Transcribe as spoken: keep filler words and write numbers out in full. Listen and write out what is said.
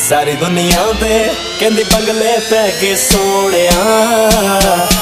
सारी दुनिया ते कहंदी बंगले पै गए सोहणिया।